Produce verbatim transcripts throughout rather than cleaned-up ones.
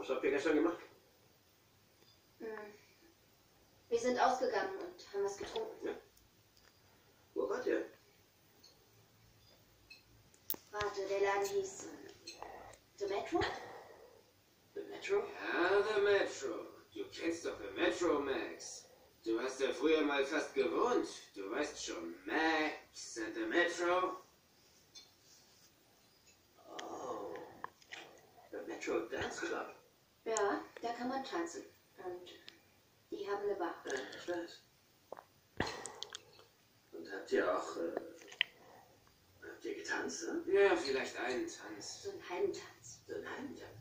Was habt ihr gestern gemacht? Hm. Wir sind ausgegangen und haben was getrunken. Ja. Wo wart ihr? Warte, der Laden hieß äh, The Metro? The Metro? Ja, The Metro. Du kennst doch The Metro, Max. Du hast ja früher mal fast gewohnt. Du weißt schon, Max and The Metro. Oh. The Metro Dance Club. Ja, da kann man tanzen. Und die haben eine Bar. Ja, ich weiß. Und habt ihr auch, äh, habt ihr getanzt, ne? Ja, vielleicht einen Tanz. So einen halben Tanz. So einen halben Tanz.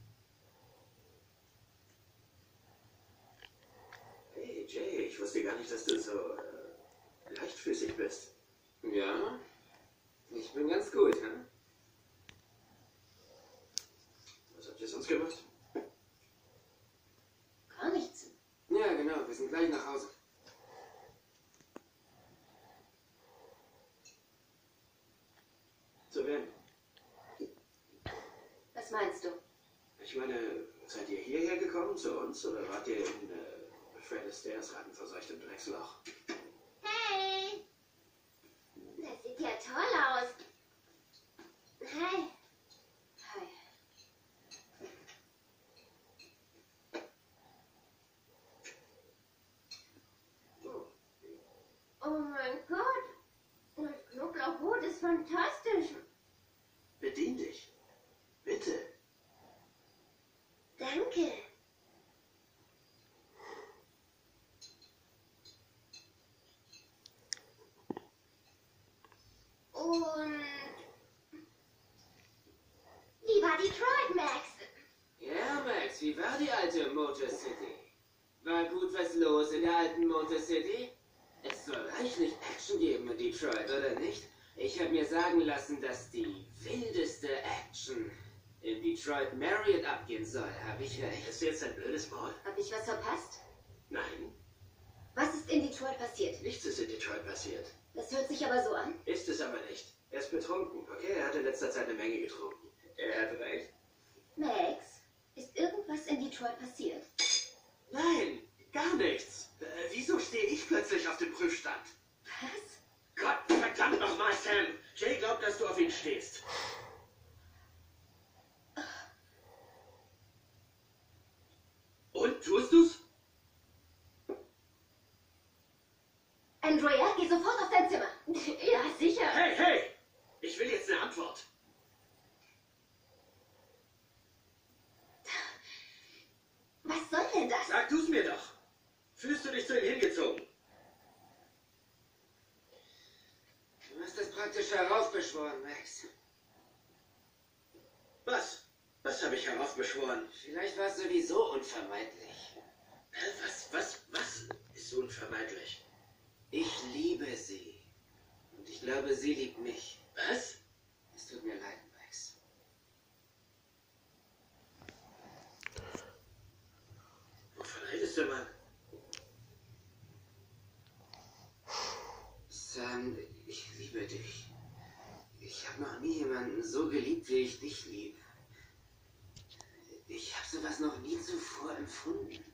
Hey, Jay, ich wusste gar nicht, dass du so, äh, leichtfüßig bist. Ja, ich bin ganz gut, hm? Was habt ihr sonst gemacht? Gar nichts. Ja, genau, wir sind gleich nach Hause. Zu wem? Was meinst du? Ich meine, seid ihr hierher gekommen zu uns oder wart ihr in äh, Fred Astaire's rattenverseuchtem Drecksloch? Hey! Das sieht ja toll aus. Hi. Hi. Oh, Oh mein Gott. Das Knoblauchbrot ist fantastisch. bedien dich. Bitte. Danke. Und wie war Detroit, Max? Ja, Max, wie war die alte Motor City? War gut was los in der alten Motor City? Es soll reichlich Action geben in Detroit, oder nicht? Ich habe mir sagen lassen, dass die wildeste Action in Detroit Marriott abgehen soll. Habe ich recht? Ist jetzt ein blödes Maul? Hab ich was verpasst? Nein, Was ist in Detroit passiert? nichts ist in Detroit passiert. Das hört sich aber so an. Ist es aber nicht. Er ist betrunken, okay? Er hat in letzter Zeit eine Menge getrunken. Er hat recht. Max, ist irgendwas in Detroit passiert? Nein, gar nichts. Äh, wieso stehe ich plötzlich auf dem Prüfstand? Was? Gott verdammt nochmal, Sam! Jay glaubt, dass du auf ihn stehst. Und, tust du's? Andrea, geh sofort auf dein Zimmer. Ja, sicher. Hey, hey! Ich will jetzt eine Antwort. Was soll denn das? Sag du's mir doch. Fühlst du dich zu ihm hingezogen? Du hast das praktisch heraufbeschworen, Max. Was? Was habe ich heraufbeschworen? Vielleicht war es sowieso unvermeidlich. Hä, Was, was, was ist unvermeidlich? Ich liebe sie. Und ich glaube, sie liebt mich. Was? Es tut mir leid, Max. Wovon redest du, Mann? Sam, ich liebe dich. Ich habe noch nie jemanden so geliebt, wie ich dich liebe. Ich habe sowas noch nie zuvor empfunden.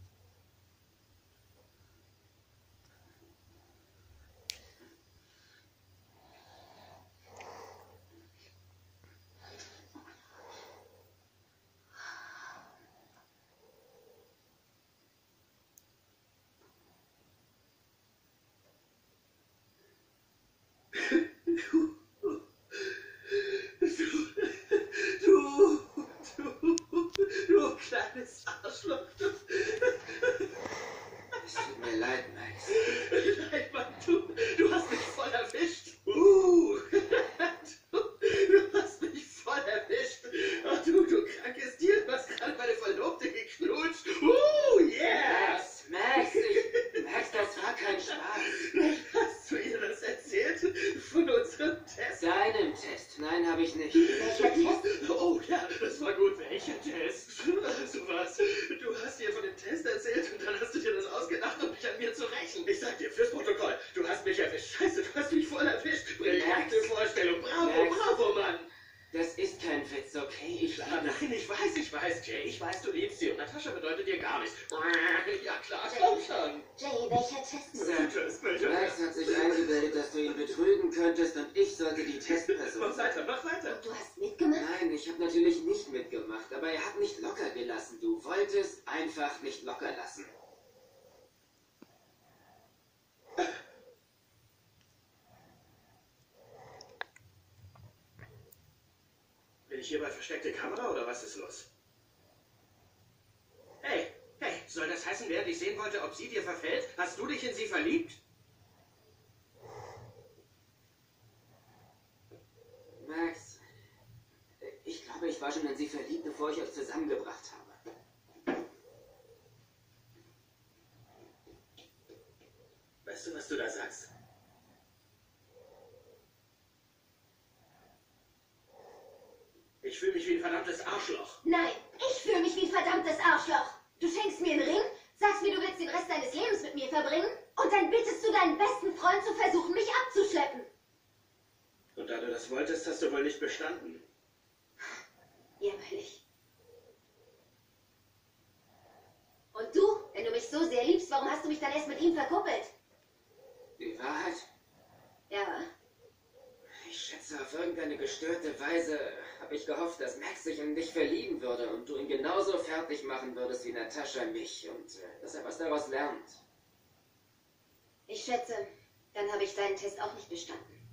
Du, du, du kleines Arschloch. Du. Es tut mir leid, Max. Nein, Mann, du, du hast mich voll erwischt. Uh, du, du hast mich voll erwischt. Ach du, du krankes Tier, du hast gerade meine Verlobte geknutscht. Uh, yeah. Max, Max, ich, Max, das war kein Spaß. Hast du ihr das erzählt? Von unserem Test? Deinem Test. Nein, habe ich nicht. Welcher Test? Oh ja, das war gut. Welcher Test? Also was? Du hast ihr von dem Test erzählt und dann hast du dir das ausgedacht, um mich an mir zu rächen. Ich sag dir, fürs Protokoll, du hast mich erwischt. Scheiße, du hast mich voll erwischt. Brillante Max. Vorstellung. Bravo, Max. bravo, Mann. Das ist kein Witz, okay? Ich Ah, nein, ich weiß, ich weiß. weiß, Jay, ich weiß, du liebst sie und Natascha bedeutet dir gar nichts. Ja klar, komm schon. Jay, welcher Test? Test, welcher Max hat sich eingebildet, dass du ihn betrügen könntest und ich sollte die Testperson Mach sein. weiter, mach weiter. Du hast mitgemacht? Nein, ich habe natürlich nicht mitgemacht, aber er hat nicht locker gelassen. Du wolltest einfach nicht locker lassen. Bin ich hier bei versteckter Kamera oder was ist los? Hey, hey, soll das heißen, während ich sehen wollte, ob sie dir verfällt, hast du dich in sie verliebt? Max, ich glaube, ich war schon in sie verliebt, bevor ich euch zusammengebracht habe. Weißt du, was du da sagst? Ich fühle mich wie ein verdammtes Arschloch. Nein, ich fühle mich wie ein verdammtes Arschloch. Du schenkst mir einen Ring, sagst mir, du willst den Rest deines Lebens mit mir verbringen und dann bittest du deinen besten Freund zu versuchen, mich abzuschleppen. Und da du das wolltest, hast du wohl nicht bestanden. Jämmerlich. Und du, wenn du mich so sehr liebst, warum hast du mich dann erst mit ihm verkuppelt? Die Wahrheit? Ja, Ich schätze, auf irgendeine gestörte Weise habe ich gehofft, dass Max sich in dich verlieben würde und du ihn genauso fertig machen würdest wie Natascha mich und äh, dass er was daraus lernt. ich schätze, dann habe ich deinen Test auch nicht bestanden.